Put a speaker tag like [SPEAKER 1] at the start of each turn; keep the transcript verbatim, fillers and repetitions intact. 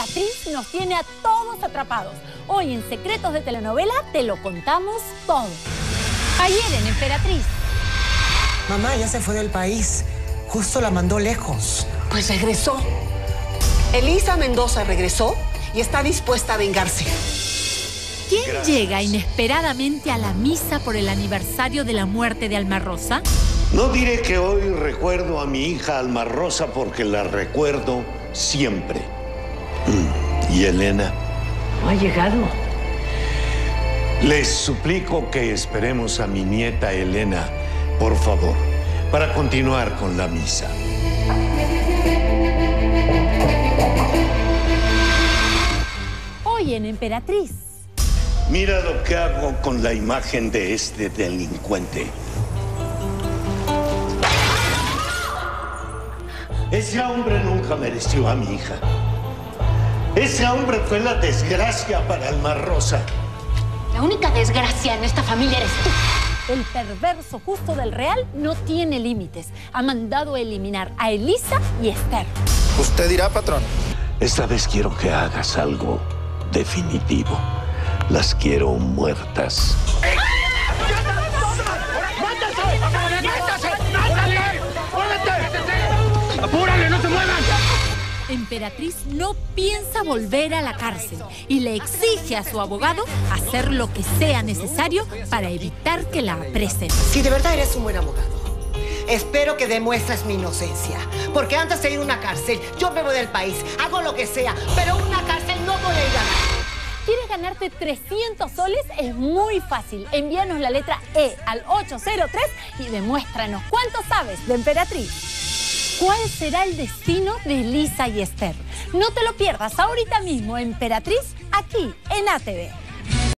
[SPEAKER 1] Emperatriz nos tiene a todos atrapados. Hoy en Secretos de Telenovela te lo contamos todo. Ayer en Emperatriz.
[SPEAKER 2] Mamá ya se fue del país. Justo la mandó lejos.
[SPEAKER 3] Pues regresó. Elisa Mendoza regresó y está dispuesta a vengarse.
[SPEAKER 1] ¿Quién
[SPEAKER 4] Gracias.
[SPEAKER 1] llega inesperadamente a la misa por el aniversario de la muerte de Alma Rosa?
[SPEAKER 4] No diré que hoy recuerdo a mi hija Alma Rosa porque la recuerdo siempre. Mm, ¿Y Elena?
[SPEAKER 5] No ha llegado.
[SPEAKER 4] Les suplico que esperemos a mi nieta Elena, por favor, para continuar con la misa.
[SPEAKER 1] Hoy en Emperatriz.
[SPEAKER 4] Mira lo que hago con la imagen de este delincuente. Ese hombre nunca mereció a mi hija. Ese hombre fue la desgracia para Alma Rosa.
[SPEAKER 6] La única desgracia en esta familia eres tú.
[SPEAKER 1] El perverso justo del Real no tiene límites. Ha mandado eliminar a Elisa y Esther.
[SPEAKER 7] Usted dirá, patrón.
[SPEAKER 4] Esta vez quiero que hagas algo definitivo. Las quiero muertas.
[SPEAKER 5] ¡Apúrale, no se muevan!
[SPEAKER 1] Emperatriz no piensa volver a la cárcel y le exige a su abogado hacer lo que sea necesario para evitar que la apresen.
[SPEAKER 3] Si de verdad eres un buen abogado, espero que demuestres mi inocencia. Porque antes de ir a una cárcel, yo me voy del país, hago lo que sea, pero una cárcel no voy a ir a nada.
[SPEAKER 1] ¿Quieres ganarte trescientos soles? Es muy fácil. Envíanos la letra E al ocho cero tres y demuéstranos cuánto sabes de Emperatriz. ¿Cuál será el destino de Elisa y Esther? No te lo pierdas ahorita mismo, Emperatriz, aquí en A T V.